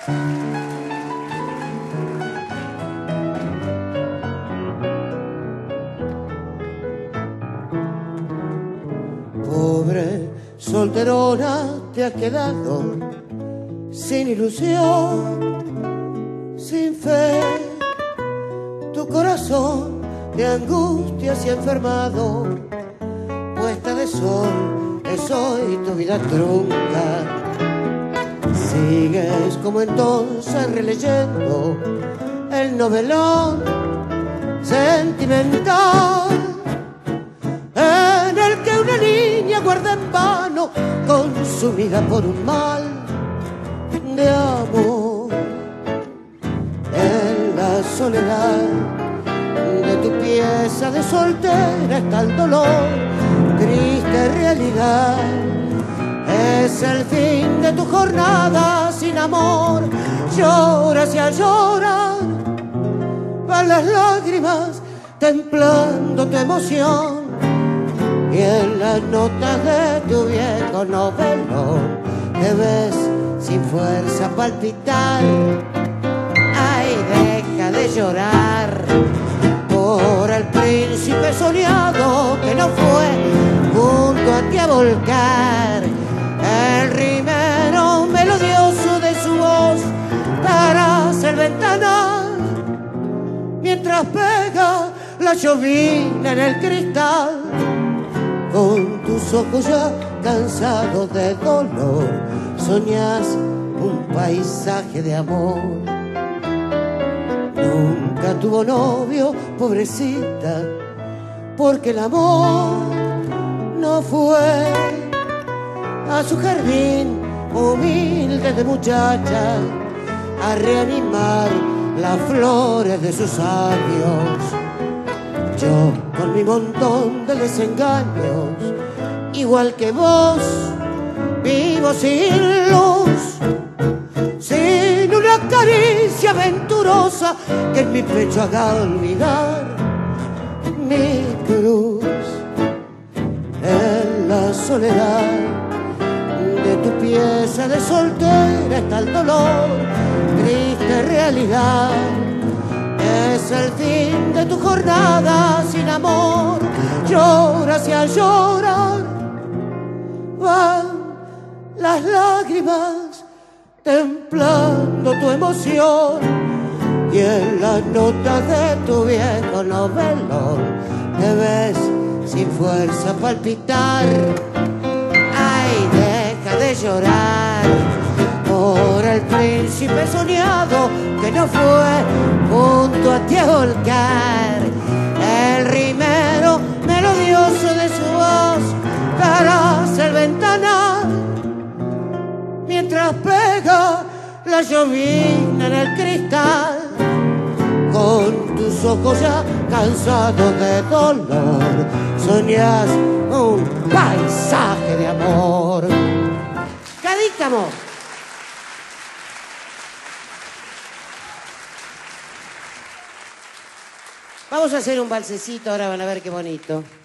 Pobre solterona, te has quedado sin ilusión, sin fe. Tu corazón de angustia se ha enfermado. Puesta de sol es hoy tu vida trunca. Sigues como entonces releyendo el novelón sentimental en el que una niña guarda en vano, consumida por un mal de amor. En la soledad de tu pieza de soltera está el dolor, triste realidad. Es el fin de tu jornada sin amor. Lloras y al llorar van las lágrimas templando tu emoción. Y en las notas de tu viejo novelón te ves sin fuerza palpitar. Ay, deja de llorar por el príncipe soñado que no fue junto a ti a volcar el rimero melodioso de su voz tras el ventanal, mientras pega la llovina en el cristal. Con tus ojos ya cansados de dolor soñás un paisaje de amor. Nunca tuvo novio, pobrecita, porque el amor no fue a su jardín humilde de muchacha a reanimar las flores de sus años. Yo con mi montón de desengaños, igual que vos, vivo sin luz, sin una caricia aventurosa que en mi pecho haga olvidar mi cruz. En la soledad de tu pieza de soltera está el dolor, triste realidad. Es el fin de tu jornada sin amor. Lloras y al llorar van las lágrimas templando tu emoción. Y en las notas de tu viejo novelón te ves sin fuerza palpitar. Ay, deja de llorar por el príncipe soñado que no fue junto a ti a volcar el rimero melodioso de su voz tras el ventanal, mientras pega la llovina en el cristal. Con tus ojos ya cansados de dolor soñás un paisaje de amor. Cadícamo. Vamos a hacer un valsecito, ahora van a ver qué bonito.